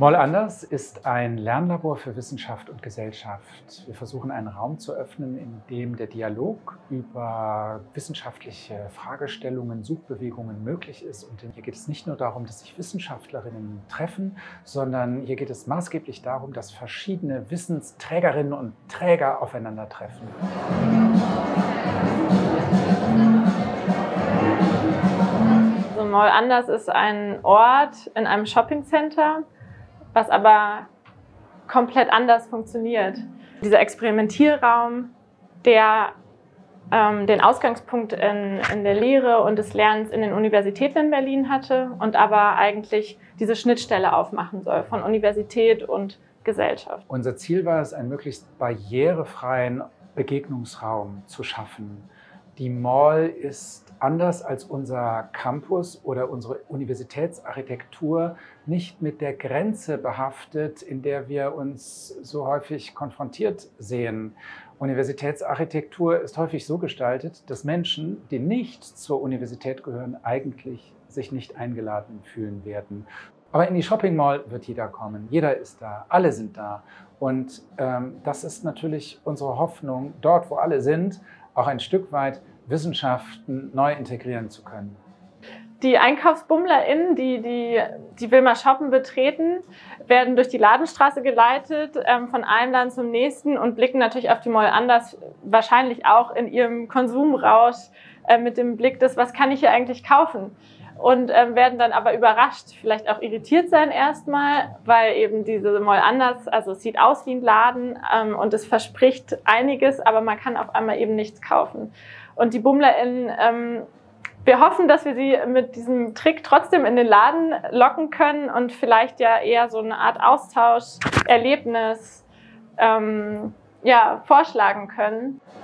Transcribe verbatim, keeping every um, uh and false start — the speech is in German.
Moll Anders ist ein Lernlabor für Wissenschaft und Gesellschaft. Wir versuchen, einen Raum zu öffnen, in dem der Dialog über wissenschaftliche Fragestellungen, Suchbewegungen möglich ist. Und hier geht es nicht nur darum, dass sich Wissenschaftlerinnen treffen, sondern hier geht es maßgeblich darum, dass verschiedene Wissensträgerinnen und Träger aufeinandertreffen. Also Moll Anders ist ein Ort in einem Shoppingcenter, was aber komplett anders funktioniert. Dieser Experimentierraum, der ähm, den Ausgangspunkt in, in der Lehre und des Lernens in den Universitäten in Berlin hatte und aber eigentlich diese Schnittstelle aufmachen soll von Universität und Gesellschaft. Unser Ziel war es, einen möglichst barrierefreien Begegnungsraum zu schaffen. Die Moll ist anders als unser Campus oder unsere Universitätsarchitektur nicht mit der Grenze behaftet, in der wir uns so häufig konfrontiert sehen. Universitätsarchitektur ist häufig so gestaltet, dass Menschen, die nicht zur Universität gehören, eigentlich sich nicht eingeladen fühlen werden. Aber in die Shopping Mall wird jeder kommen, jeder ist da, alle sind da. Und ähm, das ist natürlich unsere Hoffnung, dort, wo alle sind, auch ein Stück weit Wissenschaften neu integrieren zu können. Die EinkaufsbummlerInnen, die, die die Wilma Shoppen betreten, werden durch die Ladenstraße geleitet, ähm, von einem Land zum nächsten und blicken natürlich auf die Moll Anders, wahrscheinlich auch in ihrem Konsumrausch äh, mit dem Blick des, was kann ich hier eigentlich kaufen? Und ähm, werden dann aber überrascht, vielleicht auch irritiert sein erstmal, weil eben diese Moll Anders, also es sieht aus wie ein Laden ähm, und es verspricht einiges, aber man kann auf einmal eben nichts kaufen. Und die BummlerInnen, ähm, wir hoffen, dass wir sie mit diesem Trick trotzdem in den Laden locken können und vielleicht ja eher so eine Art Austausch, Erlebnis ähm, ja, vorschlagen können.